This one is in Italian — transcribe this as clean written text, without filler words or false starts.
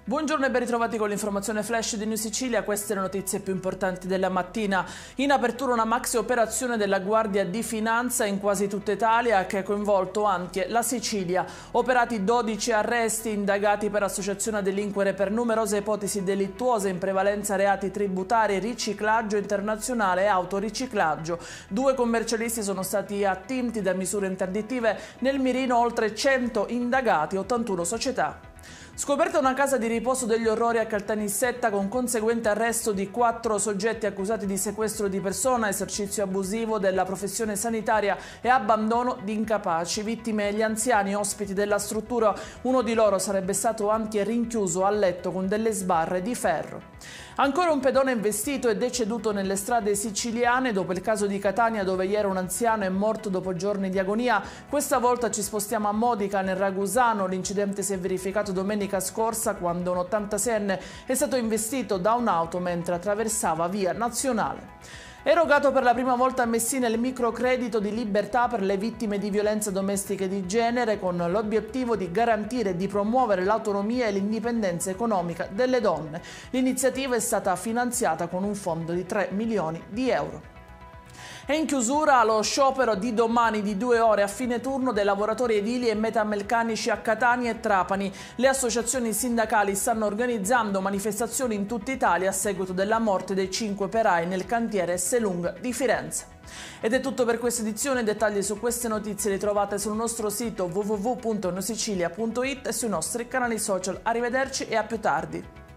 Buongiorno e ben ritrovati con l'informazione flash di New Sicilia. Queste le notizie più importanti della mattina. In apertura una maxi operazione della Guardia di Finanza in quasi tutta Italia che ha coinvolto anche la Sicilia. Operati 12 arresti, indagati per associazione a delinquere per numerose ipotesi delittuose, in prevalenza reati tributari, riciclaggio internazionale e autoriciclaggio. 2 commercialisti sono stati attinti da misure interdittive, nel mirino oltre 100 indagati, 81 società. Scoperta una casa di riposo degli orrori a Caltanissetta con conseguente arresto di 4 soggetti accusati di sequestro di persona, esercizio abusivo della professione sanitaria e abbandono di incapaci. Vittime gli anziani ospiti della struttura, uno di loro sarebbe stato anche rinchiuso a letto con delle sbarre di ferro. Ancora un pedone investito e deceduto nelle strade siciliane dopo il caso di Catania dove ieri un anziano è morto dopo giorni di agonia. Questa volta ci spostiamo a Modica nel Ragusano. L'incidente si è verificato domenica scorsa quando un 86enne è stato investito da un'auto mentre attraversava via Nazionale. Erogato per la prima volta a Messina il microcredito di libertà per le vittime di violenza domestica e di genere con l'obiettivo di garantire e di promuovere l'autonomia e l'indipendenza economica delle donne. L'iniziativa è stata finanziata con un fondo di 3 milioni di euro. E in chiusura lo sciopero di domani di 2 ore a fine turno dei lavoratori edili e metalmeccanici a Catania e Trapani. Le associazioni sindacali stanno organizzando manifestazioni in tutta Italia a seguito della morte dei 5 operai nel cantiere Esselunga di Firenze. Ed è tutto per questa edizione. Dettagli su queste notizie li trovate sul nostro sito www.newsicilia.it e sui nostri canali social. Arrivederci e a più tardi.